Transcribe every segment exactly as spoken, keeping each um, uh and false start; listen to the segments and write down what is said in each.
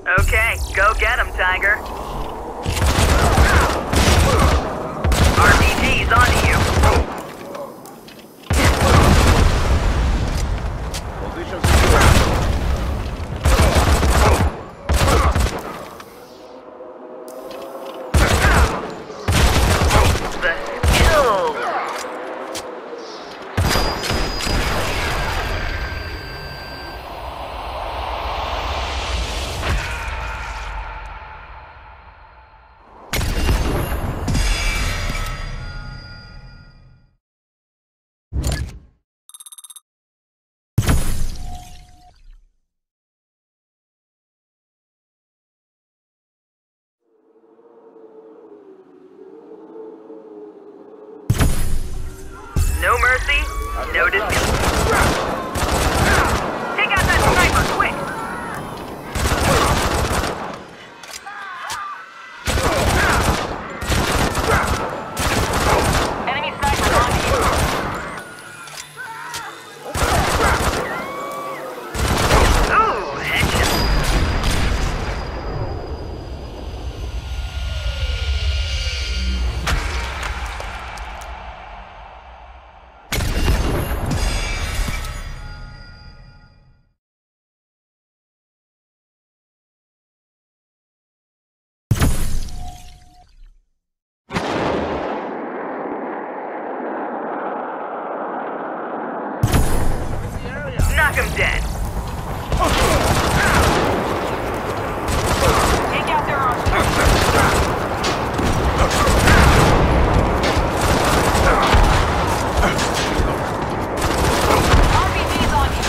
Okay, go get him, Tiger. R P G's onto you. Position secure. No mercy, no dispute. Take out that sniper, quick! Enemy sniper on you. Ooh, headshot. Knock him dead. Take out their arms. R P G's on you.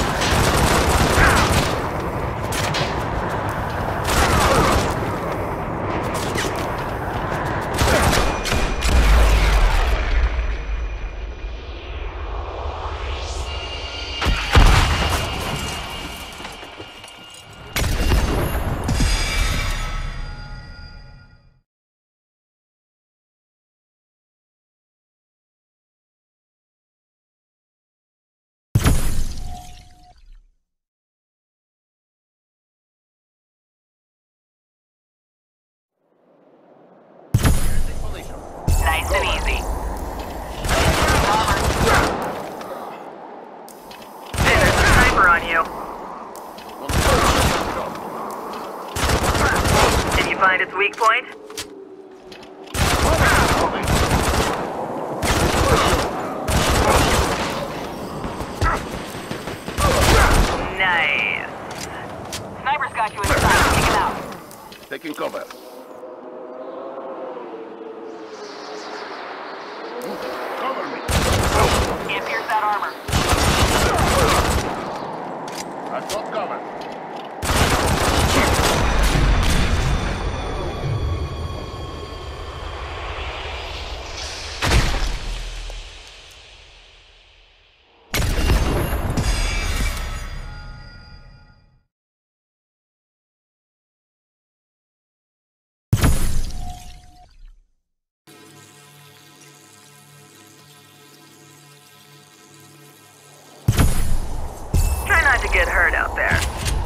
Nice and easy. Hey, there's a sniper on you. Can you find its weak point? Nice. Sniper's got you inside. Take him out. Taking cover. Cover me. Can't pierce that armor. I've got cover. Try not to get hurt out there.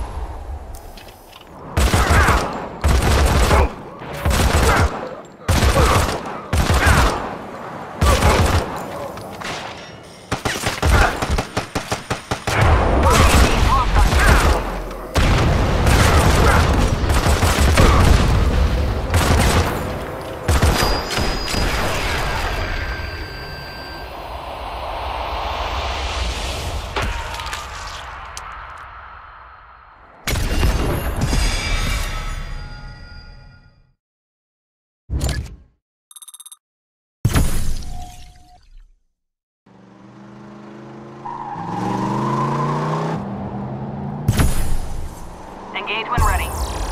Engage when ready.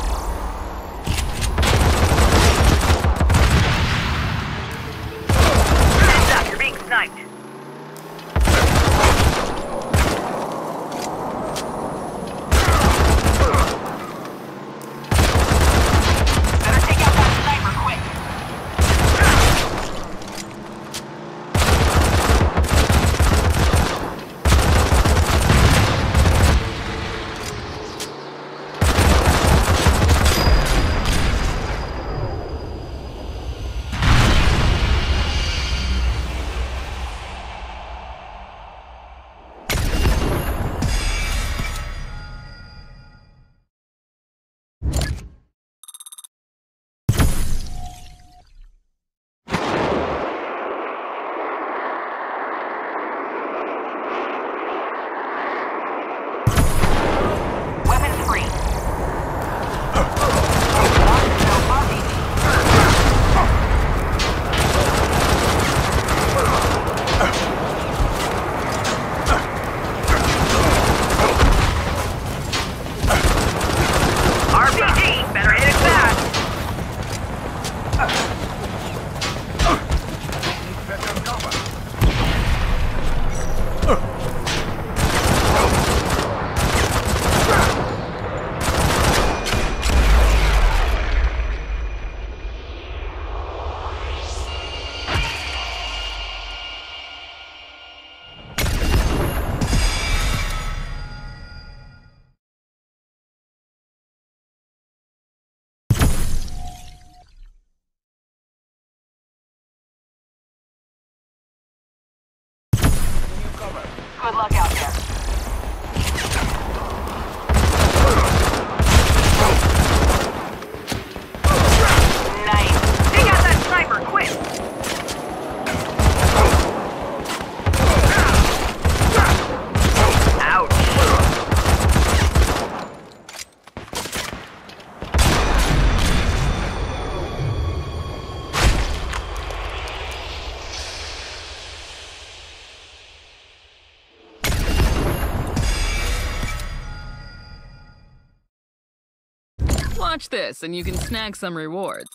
Heads up, you're being sniped. Better take out that sniper quick. Watch this, and you can snag some rewards.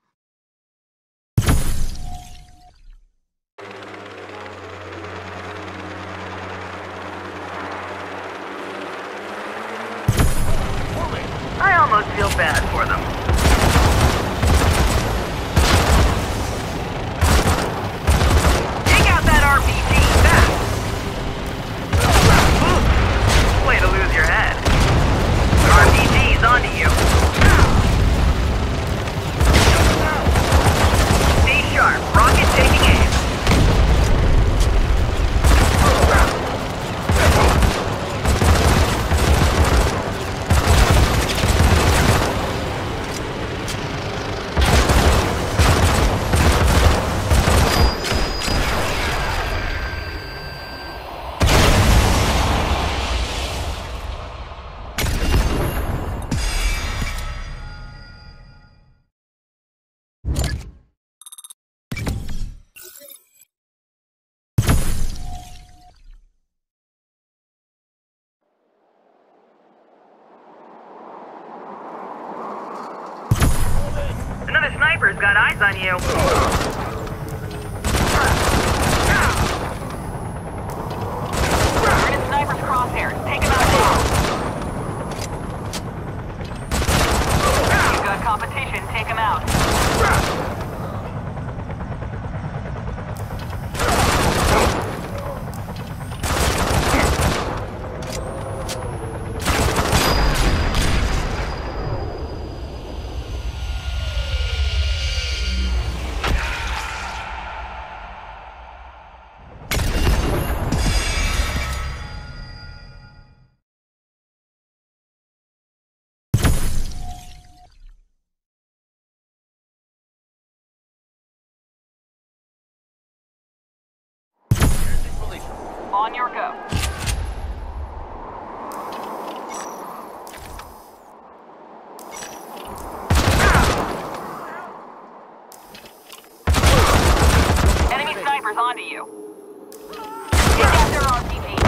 I almost feel bad for them. Take out that R P G fast! Way to lose your head. R P G's onto you. Stay sharp. Rocket taking aim. Another sniper's got eyes on you. We're in a sniper's crosshairs. Take him out now. You've got competition. Take him out. On your go. Enemy snipers onto you. Take out their R P G.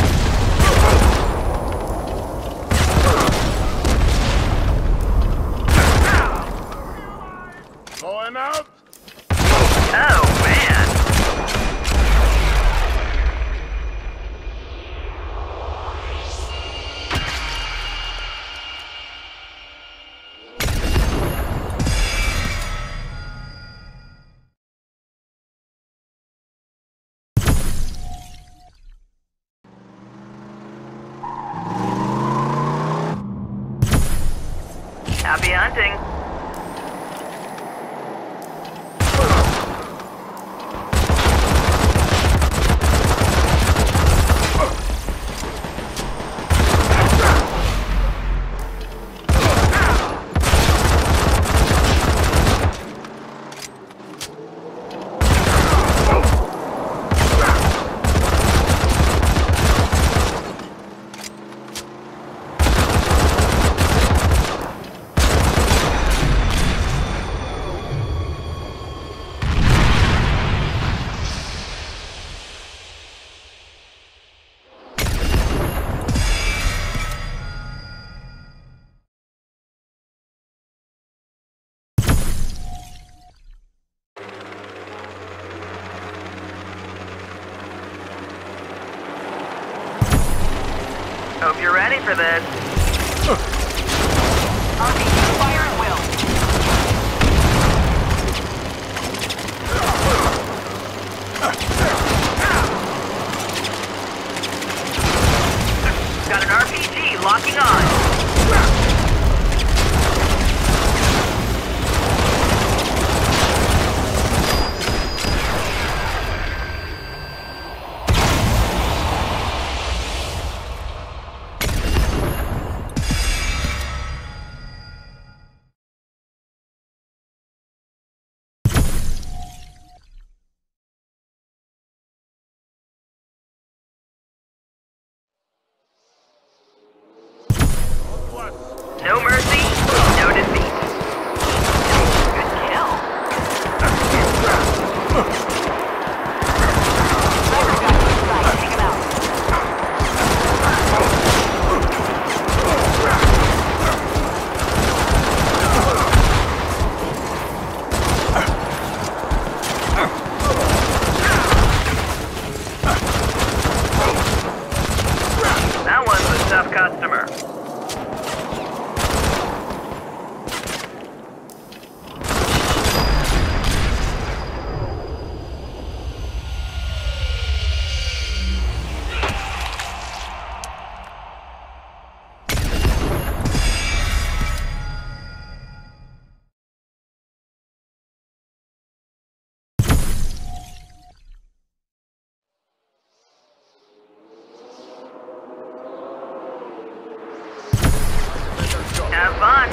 Going out. Oh, man. Happy hunting. Hope you're ready for this. R P G fire at will. Got an R P G locking on. No mercy, no defeat. Good kill. Sniper's got you inside. Take him out. Have fun.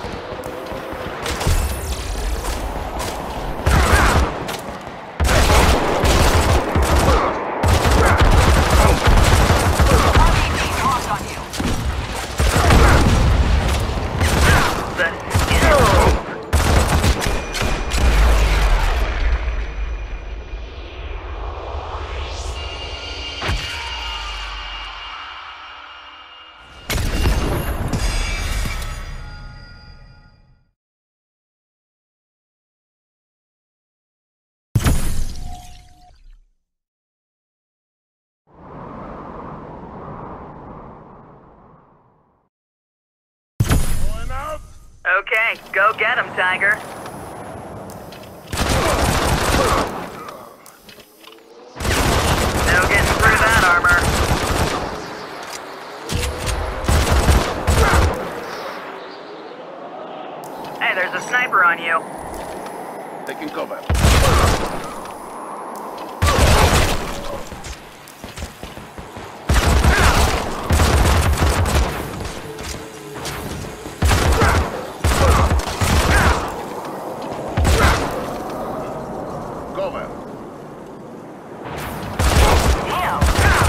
Going out. Okay, go get him, Tiger. No getting through that armor. Hey, there's a sniper on you. Taking cover. Cover. Damn.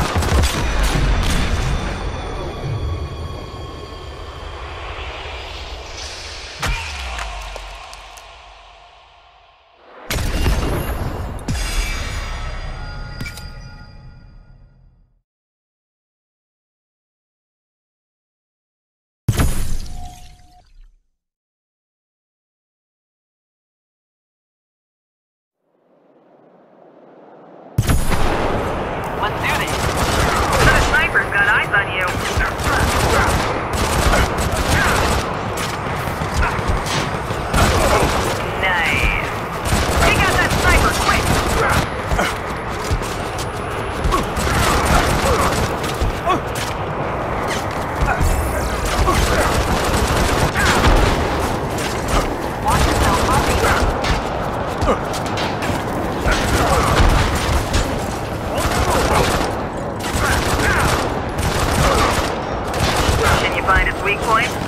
Let's do this. The sniper's got eyes on you. Nice. Take out that sniper, quick! Watch yourself, puppy. Can you find its weak point?